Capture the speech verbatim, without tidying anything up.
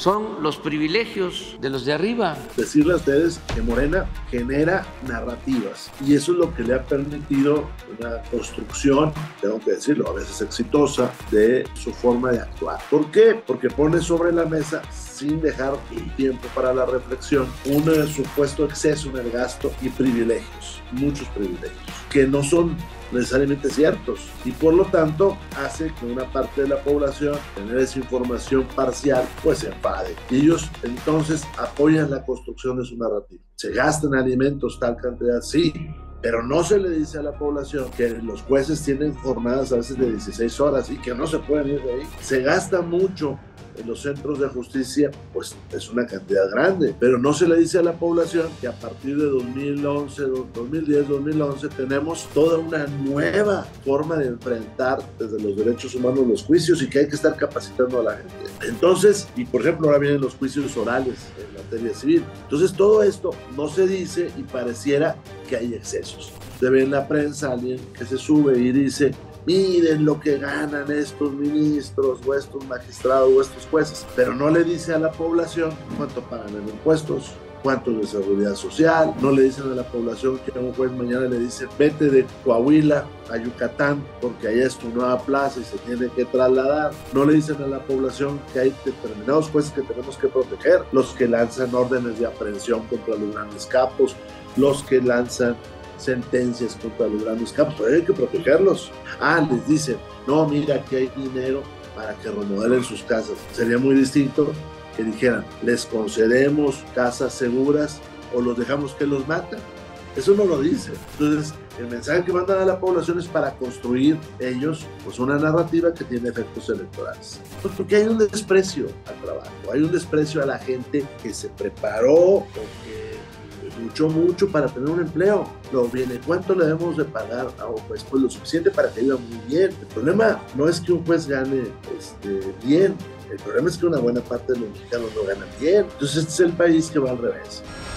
son los privilegios de los de arriba. Decirle a ustedes que Morena genera narrativas y eso es lo que le ha permitido una construcción, tengo que decirlo, a veces exitosa, de su forma de actuar. ¿Por qué? Porque pone sobre la mesa, sin dejar un tiempo para la reflexión, un uh, supuesto exceso en el gasto y privilegios, muchos privilegios, que no son necesariamente ciertos, y por lo tanto hace que una parte de la población, tener esa información parcial, pues se enfade. Y ellos entonces apoyan la construcción de su narrativa. Se gastan alimentos tal cantidad, sí, pero no se le dice a la población que los jueces tienen jornadas a veces de dieciséis horas y que no se pueden ir de ahí. Se gasta mucho en los centros de justicia, pues es una cantidad grande, pero no se le dice a la población que a partir de dos mil once, dos mil diez, dos mil once tenemos toda una nueva forma de enfrentar desde los derechos humanos los juicios y que hay que estar capacitando a la gente. Entonces, y por ejemplo ahora vienen los juicios orales en materia civil. Entonces todo esto no se dice y pareciera que hay excesos. Se ve en la prensa alguien que se sube y dice: miren lo que ganan estos ministros o estos magistrados o estos jueces, pero no le dice a la población cuánto pagan en impuestos, cuánto de seguridad social, no le dicen a la población que a un juez mañana le dice: vete de Coahuila a Yucatán porque allá es tu nueva plaza y se tiene que trasladar. No le dicen a la población que hay determinados jueces que tenemos que proteger, los que lanzan órdenes de aprehensión contra los grandes capos, los que lanzan sentencias contra los grandes capos, pero hay que protegerlos. Ah, les dicen: no, mira, aquí hay dinero para que remodelen sus casas. Sería muy distinto que dijeran: les concedemos casas seguras o los dejamos que los maten. Eso no lo dice. Entonces, el mensaje que mandan a la población es para construir ellos pues una narrativa que tiene efectos electorales. Pues porque hay un desprecio al trabajo, hay un desprecio a la gente que se preparó o que luchó mucho para tener un empleo. Luego viene: ¿cuánto le debemos de pagar a un juez? Pues lo suficiente para que viva muy bien. El problema no es que un juez gane este, bien, el problema es que una buena parte de los mexicanos no ganan bien. Entonces este es el país que va al revés.